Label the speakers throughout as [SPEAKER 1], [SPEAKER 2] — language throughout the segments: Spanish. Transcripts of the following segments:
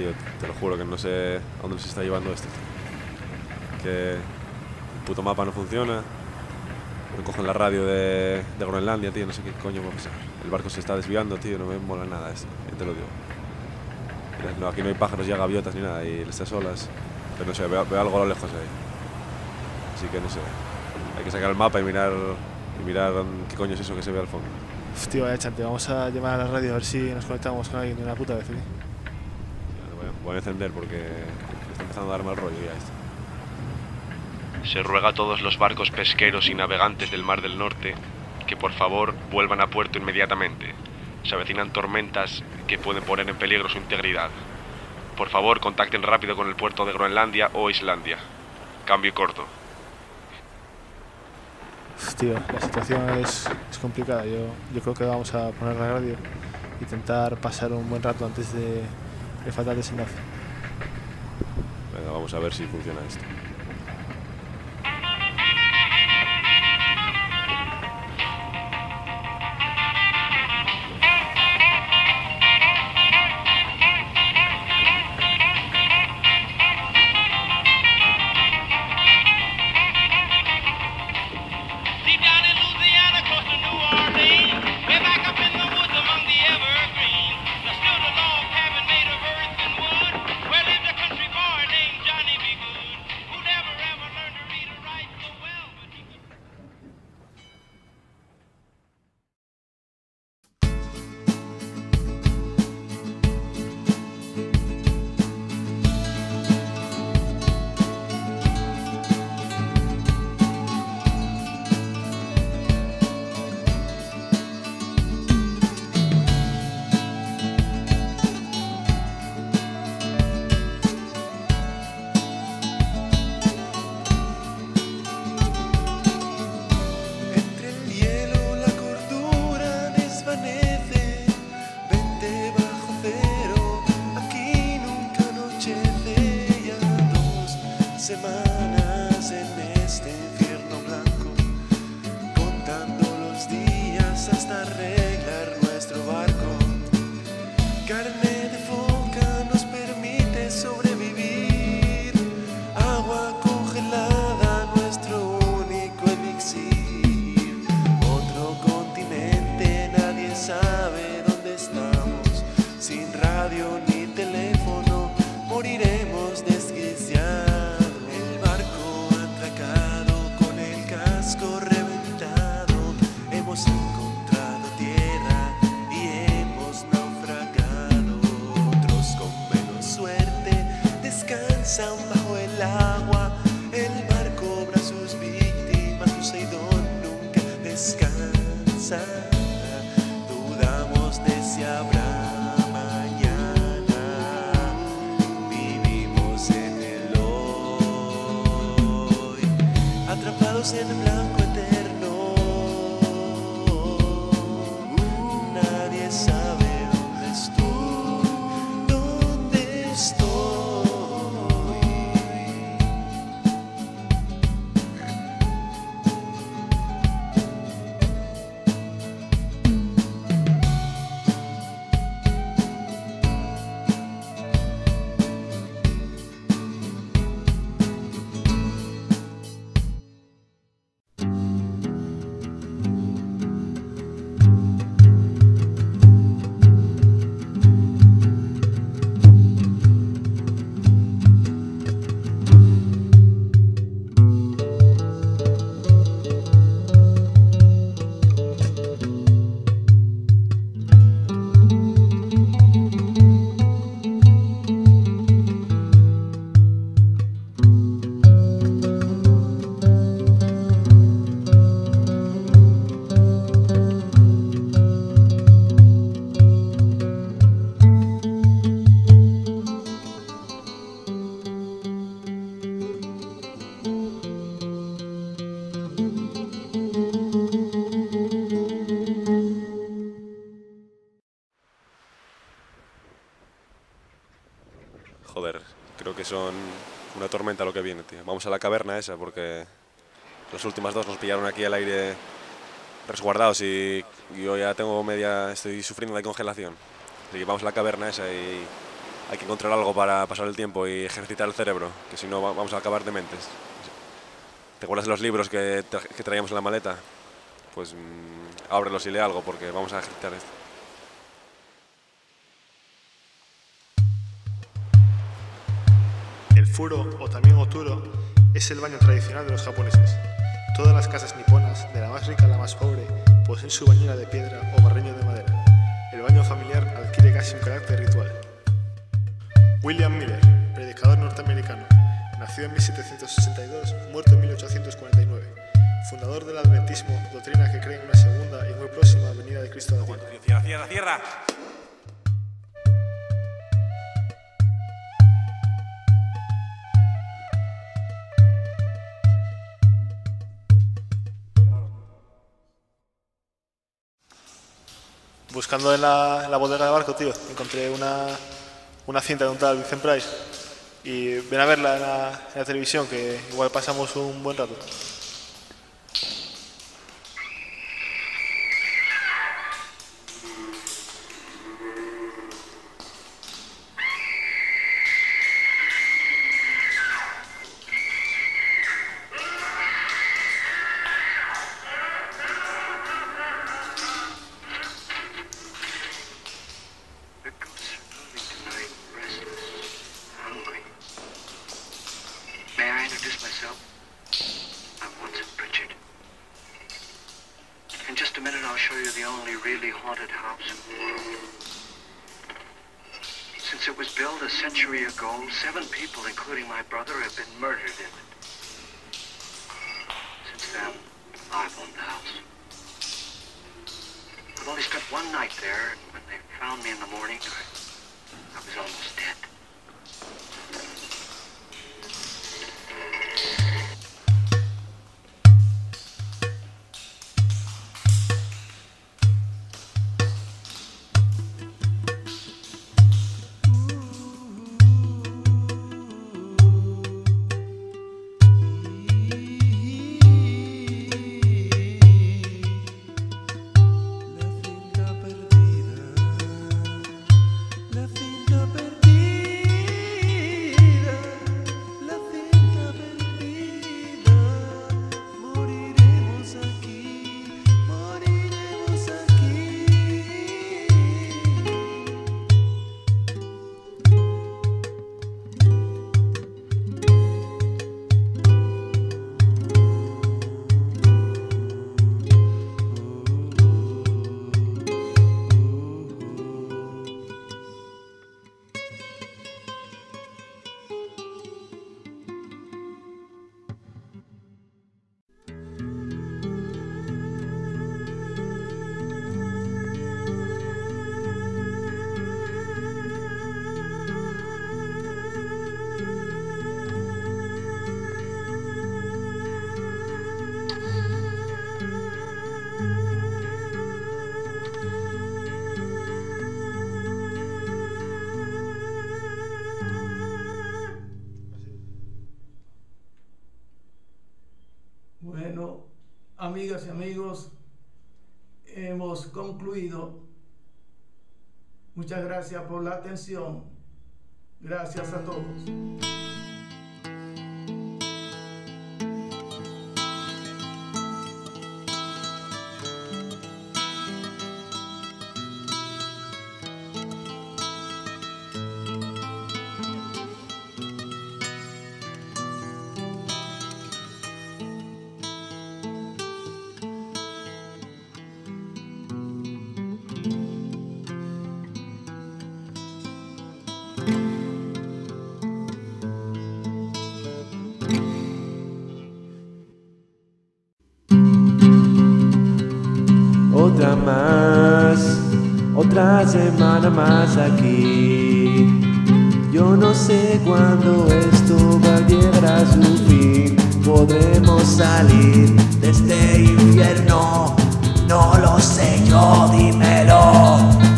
[SPEAKER 1] Tío, te lo juro que no sé a dónde nos está llevando esto, tío. Que el puto mapa no funciona. No cogen la radio de Groenlandia, tío. No sé qué coño va a pasar. El barco se está desviando, tío. No me mola nada esto. Ya te lo digo. Mira, no, aquí no hay pájaros, ya gaviotas ni nada. Y estas olas. Pero no sé, veo algo a lo lejos ahí. Así que no sé. Hay que sacar el mapa y mirar qué coño es eso que se ve al fondo.
[SPEAKER 2] Tío, vaya chante, vamos a llamar a la radio a ver si nos conectamos con alguien de una puta vez, tío.
[SPEAKER 1] Voy a encender porque está empezando a dar mal rollo ya esto.
[SPEAKER 3] Se ruega a todos los barcos pesqueros y navegantes del Mar del Norte que por favor vuelvan a puerto inmediatamente. Se avecinan tormentas que pueden poner en peligro su integridad. Por favor, contacten rápido con el puerto de Groenlandia o Islandia. Cambio corto.
[SPEAKER 2] Tío, la situación es complicada. Yo creo que vamos a poner la radio e intentar pasar un buen rato antes de fatal desenlace.
[SPEAKER 1] Venga, vamos a ver si funciona esto.
[SPEAKER 4] Bajo el agua, el mar cobra sus víctimas, Poseidón nunca descansa. Dudamos de si habrá mañana, vivimos en el hoy, atrapados en el blanco eterno. Nadie sabe dónde estoy, dónde estoy.
[SPEAKER 1] Joder, creo que son una tormenta lo que viene, tío. Vamos a la caverna esa porque las últimas dos nos pillaron aquí al aire resguardados y yo ya tengo estoy sufriendo de congelación. Así que vamos a la caverna esa y hay que encontrar algo para pasar el tiempo y ejercitar el cerebro, que si no vamos a acabar dementes. ¿Te acuerdas de los libros que traíamos en la maleta? Pues ábrelos y lee algo, porque vamos a ejercitar esto.
[SPEAKER 2] El furo, o también oturo, es el baño tradicional de los japoneses. Todas las casas niponas, de la más rica a la más pobre, poseen su bañera de piedra o barreño de madera. El baño familiar adquiere casi un carácter ritual. William Miller, predicador norteamericano, nació en 1762, muerto en 1849. Fundador del adventismo, doctrina que cree en una segunda y muy próxima venida de Cristo a la tierra.
[SPEAKER 1] ¡Cierra, cierra, cierra!
[SPEAKER 2] Buscando en la bodega de barco, tío, encontré una cinta de un tal Vincent Price y ven a verla en la televisión, que igual pasamos un buen rato.
[SPEAKER 5] Since it was built a century ago, 7 people, including my brother, have been murdered in it. Since then, I've owned the house. I've only spent one night there, and when they found me in the morning, I was almost dead.
[SPEAKER 6] Bueno, amigas y amigos, hemos concluido. Muchas gracias por la atención. Gracias a todos.
[SPEAKER 4] Otra más, otra semana más aquí. Yo no sé cuándo esto va a llegar a su fin. Podremos salir de este infierno. No lo sé yo, dímelo.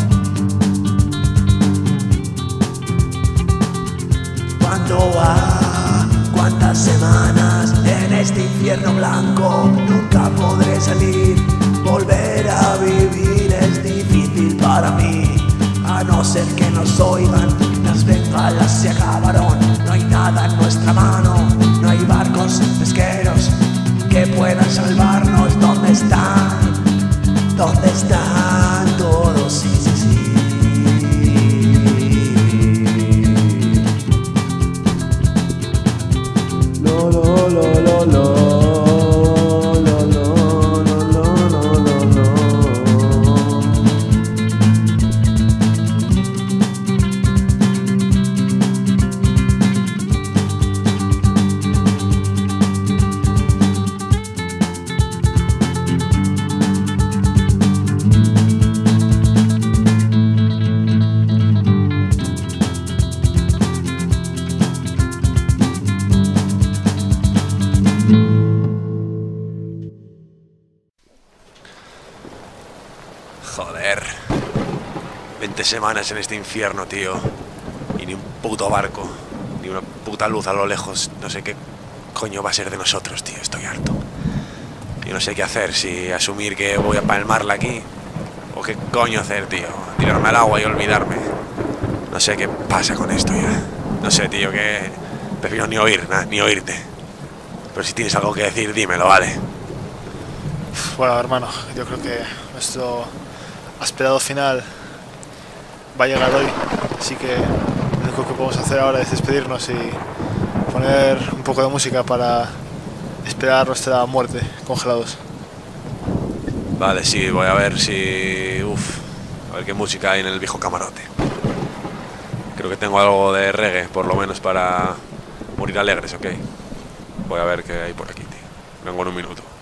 [SPEAKER 4] ¿Cuándo va? ¿Cuántas semanas en este infierno blanco? Nunca podré salir. Volver a vivir es difícil para mí, a no ser que nos oigan las balas se acabaron, no hay nada en nuestra mano, no hay barcos pesqueros que puedan salvarnos. ¿Dónde están? ¿Dónde están todos? Sí, sí, sí. Lo, lo, lo, lo, lo.
[SPEAKER 1] Joder. 20 semanas en este infierno, tío. Y ni un puto barco. Ni una puta luz a lo lejos. No sé qué coño va a ser de nosotros, tío. Estoy harto. Yo no sé qué hacer. Si asumir que voy a palmarla aquí. O qué coño hacer, tío. Tirarme al agua y olvidarme. No sé qué pasa con esto ya. No sé, tío, que... Prefiero ni oír, ni oírte. Pero si tienes algo que decir, dímelo, ¿vale?
[SPEAKER 2] Bueno, hermano, yo creo que nuestro esperado final va a llegar hoy, así que lo único que podemos hacer ahora es despedirnos y poner un poco de música para esperar nuestra muerte congelados.
[SPEAKER 1] Vale, sí, voy a ver si... a ver qué música hay en el viejo camarote. Creo que tengo algo de reggae, por lo menos para morir alegres, ¿ok? Voy a ver qué hay por aquí, tío. Vengo en un minuto.